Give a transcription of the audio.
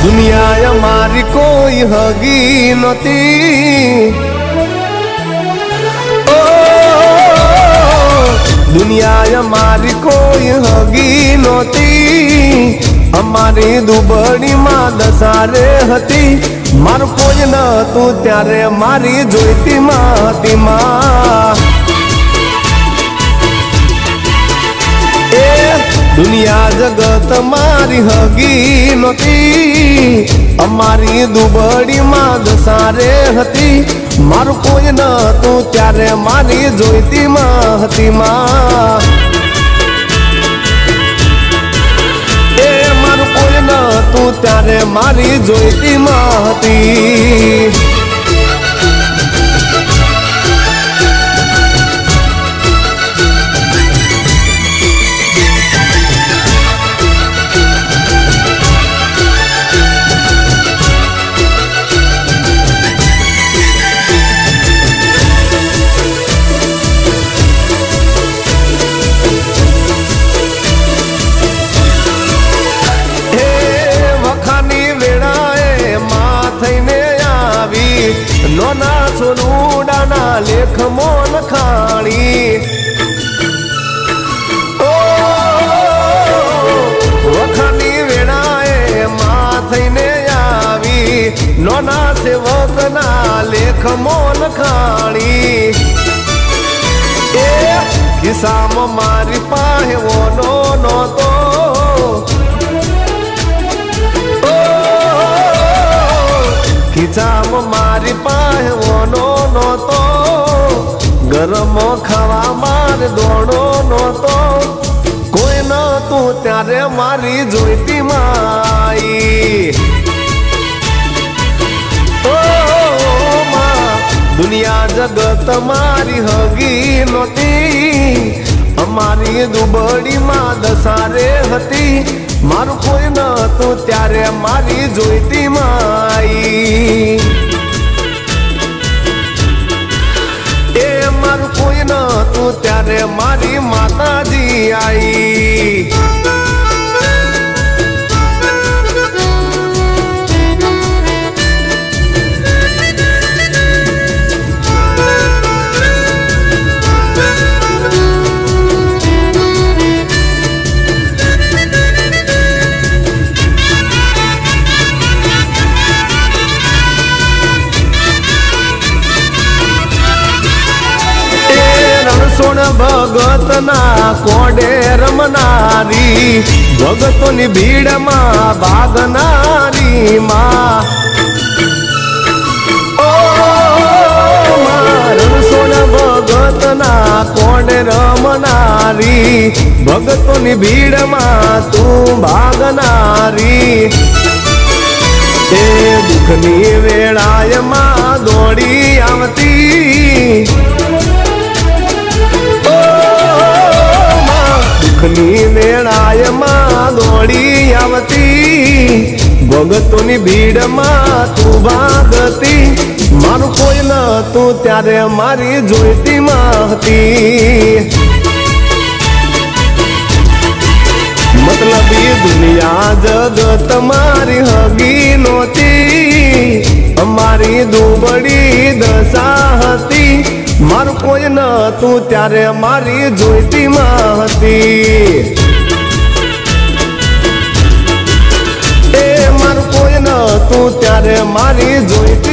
दुनिया मारी कोई हगी नती, ओ दुनिया मारी कोई हगी नती। अमारी दुबड़ी मां दसारे हती, मार कोई न तू त्यारे मारी जोईती मां हती मां। दुनिया जगत मारी हगी नती, अमारी दुबड़ी मां दसारे हती। मार कोई न तू त्यारे मारी जोईती मां हती मां। मार कोई न तू त्यारे मारी जोईती मां हती। नोना सोनूडाना लेख मोन खाणी, ओ वखानी वेणाए माथईने आवी। नोना सेवकना लेख मोन खाणी, ए किसाम मारी पाहे वो नो तो। खिचाम मारी पाहे वो नो तो, गरम खावा मार दोड़ो नो तो। कोई न तू त्यारे मारी जोईती माई, ओ मां दुनिया जगत मारी हगी नती। अमारी दुबड़ी मां दसारे हती, मारू कोई न तू त्यारे मारी जोईती माई। ए मारू कोई न तू त्यारे मारी माता जी आई। सोन भगत ना कोडे रमनारी, भगतोनी भीड़ मां भागनारी मां। ओ मार सोन भगत ना कोडे रमनारी, भगतोनी भीड़ मां तू भागनारी। ए दुखनी वेळाए मां दौड़ी आवती, दुखनी वेळाए मां दौड़ी आवती। भगतोनी भीड़ मां तू भागती, मारू कोई न तू त्यारे मारी जोईती मां हती। मतलब ये दुनिया जगत मारी हगी नोती, अमारी दुबड़ी दशा हती। मारू कोई न तू त्यारे मारी जोईती मां हती। ए मारू कोई न तू त्यारे मारी जोईती